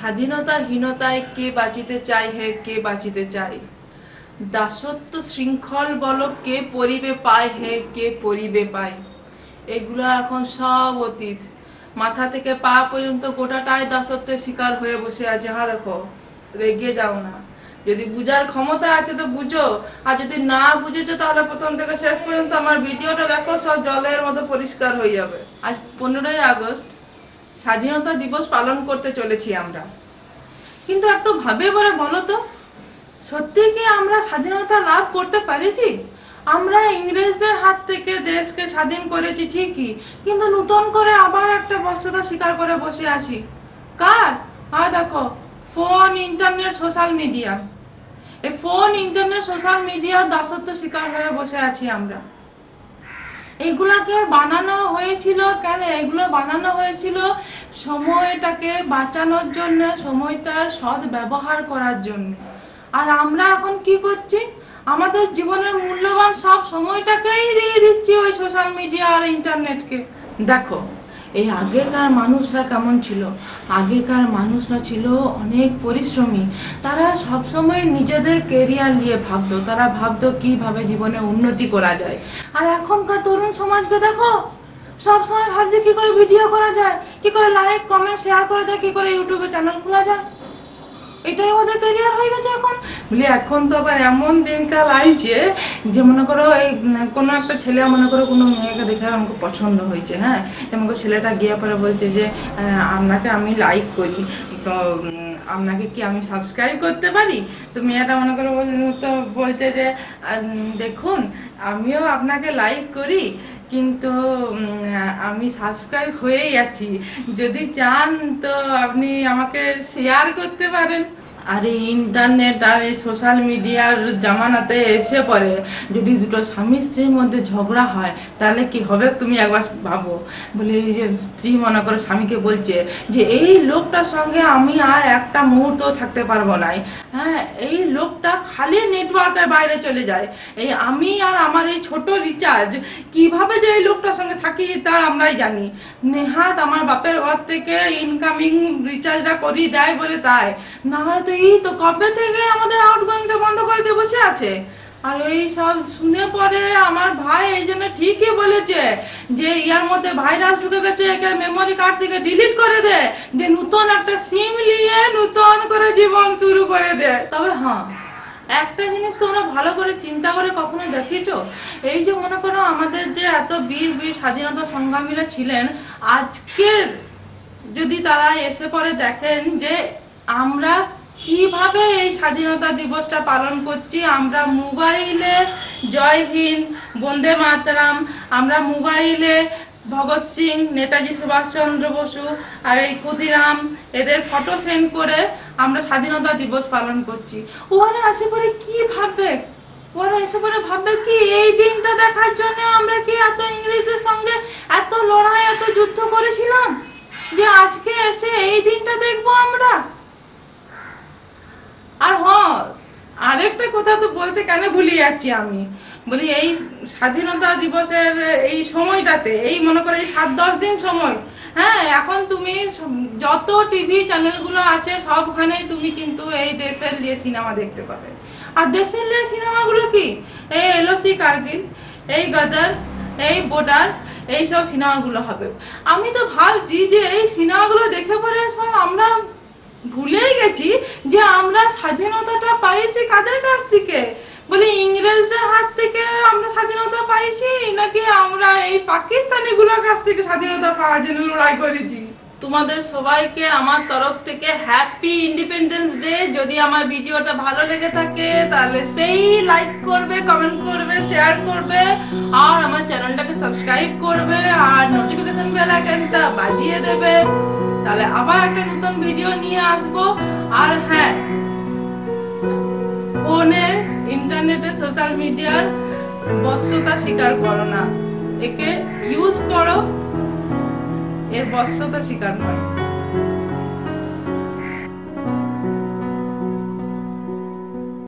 স্বাধীনতাহীনতায় কে বাঁচিতে চায় হে কে বাঁচিতে চায়, দাসত্ব শৃঙ্খল বল কে পরিবে পায় হে কে পরিবে পায়। এগুলো এখন সব অতীত। মাথা থেকে পা পর্যন্ত গোটাটাই দাসত্বের শিকার হয়ে বসে আছে। হ্যাঁ দেখো, রেগে যাও না, যদি বুঝার ক্ষমতা আছে তো বুঝো, আর যদি না বুঝেছো তাহলে প্রথম থেকে শেষ পর্যন্ত আমার ভিডিওটা দেখো, সব জলের মতো পরিষ্কার হয়ে যাবে। আজ 15ই আগস্ট স্বাধীনতা দিবস পালন করতে চলেছি আমরা, কিন্তু একটু ভাবে বলে বলো তো, সত্যি কি আমরা স্বাধীনতা লাভ করতে পেরেছি? আমরা ইংরেজদের হাত থেকে দেশকে স্বাধীন করেছি ঠিকই, কিন্তু নতুন করে আবার একটা বস্তুতা স্বীকার করে বসে আছি। কার? আর দেখো, ফোন, ইন্টারনেট, সোশ্যাল মিডিয়া। এই ফোন, ইন্টারনেট, সোশ্যাল মিডিয়ার দাসত্ব শিকার হয়ে বসে আছি আমরা। এগুলাকে বানানো হয়েছিল কেন? এগুলো বানানো হয়েছিল সময়টাকে বাঁচানোর জন্য, সময়টার সৎ ব্যবহার করার জন্য। আর আমরা এখন কি করছি? আমাদের জীবনের মূল্যবান সব সময়টাকেই দিয়ে দিচ্ছি ওই সোশ্যাল মিডিয়া আর ইন্টারনেটকে। দেখো, এই আগেকার মানুষরা কেমন ছিল? আগেকার মানুষরা ছিল অনেক পরিশ্রমী। তারা সবসময় নিজেদের কেরিয়ার নিয়ে ভাবতো, তারা ভাবতো কিভাবে জীবনে উন্নতি করা যায়। আর এখনকার তরুণ সমাজকে দেখো, সবসময় ভাবছে কি করে ভিডিও করা যায়, কি করে লাইক কমেন্ট শেয়ার করা যায়, কি করে ইউটিউবে চ্যানেল খোলা যায়। এটাই ওদের ক্যারিয়ার হয়ে গেছে এখন। বলি এখন তো আবার এমন দিনকাল আইছে যে মনে করো এই কোনো একটা ছেলে মনে করো কোনো মেয়েকে দেখে আমাকে পছন্দ হয়েছে, হ্যাঁ, আমাকে ছেলেটা গিয়ে পরে বলছে যে আপনাকে আমি লাইক করি, তো আপনাকে কি আমি সাবস্ক্রাইব করতে পারি? তো মেয়েটা মনে করো তো বলছে যে দেখুন, আমিও আপনাকে লাইক করি, কিন্তু আমি সাবস্ক্রাইব হয়েই আছি, যদি চান তো আপনি আমাকে শেয়ার করতে পারেন। আর এই ইন্টারনেট আর এই সোশ্যাল মিডিয়ার জামানাতে এসে পরে যদি দুটো স্বামী স্ত্রীর মধ্যে ঝগড়া হয় তাহলে কি হবে তুমি একবার ভাবো। বলে এই যে স্ত্রী মনে করে স্বামীকে বলছে যে এই লোকটার সঙ্গে আমি আর একটা মুহূর্ত থাকতে পারবো না, হ্যাঁ, এই লোকটা খালি নেটওয়ার্কের বাইরে চলে যায়, এই আমি আর আমার এই ছোট রিচার্জ কিভাবে যে এই লোকটার সঙ্গে থাকি তা আমরাই জানি। নেহাত আমার বাপের ঘর থেকে ইনকামিং রিচার্জটা করি দেয় বলে তাই, না হয়তো এই তো কবে থেকে আমাদের আউটগোয়িংটা বন্ধ করে দিয়ে বসে আছে। আর এই সব শুনে পরে আমার ভাই এই জন্য ঠিকই বলেছে যে ইয়ার মধ্যে ভাইরাস ঢুকে গেছে, একে মেমোরি কার্ড থেকে ডিলিট করে দে, যে নতুন একটা সিম নিয়ে নতুন করে জীবন শুরু করে দে। তবে হ্যাঁ, একটা জিনিস তোমরা ভালো করে চিন্তা করে কখনো দেখেছো? এই যে মনে করো আমাদের যে এত বীর বীর স্বাধীনতা সংগ্রামীরা ছিলেন, আজকের যদি তারা এসে পরে দেখেন যে আমরা কিভাবে এই স্বাধীনতা দিবসটা পালন করছি, আমরা মোবাইলে জয় হিন্দ, বন্দে মাতরম, আমরা মোবাইলে ভগৎ সিং, নেতাজি সুভাষচন্দ্র বসু আর এই ক্ষুদিরাম এদের ফটো সেন্ড করে আমরা স্বাধীনতা দিবস পালন করছি। ওরা এসে পরে কি ভাববে? ওরা এসে পরে ভাববে কি এই দিনটা দেখার জন্য আমরা কি এত ইংরেজদের সঙ্গে এত লড়াই, এত যুদ্ধ করেছিলাম, যে আজকে এসে এই দিনটা দেখবো আমরা। আর হ্যাঁ, আরেকটা কথা তো বলতে কেন ভুলে যাচ্ছি আমি, বলি এই স্বাধীনতা দিবসের এই সময়টাতে এই মনে করো এই 7-10 দিন সময়, হ্যাঁ, এখন তুমি যত টিভি চ্যানেলগুলো আছে সবখানেই তুমি কিন্তু এই দেশের নিয়ে সিনেমা দেখতে পাবে। আর দেশের নিয়ে সিনেমাগুলো কি, এই এলওসি কার্গিল, এই গদর, এই বর্ডার, এইসব সিনেমাগুলো হবে। আমি তো ভাবছি যে এই সিনেমাগুলো দেখে পরে আমরা ভুলেই গেছি যে আমরা স্বাধীনতাটা পাইছি কাদের কাছ থেকে। বলি ইংরেজদের হাত থেকে আমরা স্বাধীনতা পাইছি, নাকি আমরা এই পাকিস্তানি গুলোর কাছ থেকে স্বাধীনতা পাওয়ার জন্য লড়াই করেছি? তোমাদের সবাইকে আমার তরফ থেকে হ্যাপি ইন্ডিপেন্ডেন্স ডে। যদি আমার ভিডিওটা ভালো লেগে থাকে তাহলে সেই লাইক করবে, কমেন্ট করবে, শেয়ার করবে, আর আমার চ্যানেলটাকে সাবস্ক্রাইব করবে, আর নোটিফিকেশন বেল আইকনটা বাজিয়ে দেবে। তাহলে আবার একটা নতুন ভিডিও নিয়ে আসবো। আর হ্যাঁ, ফোনে, ইন্টারনেটে, সোশ্যাল মিডিয়ার বশ্যতা স্বীকার করো না, একে ইউজ করো, এর বশ্যতা স্বীকার নয়।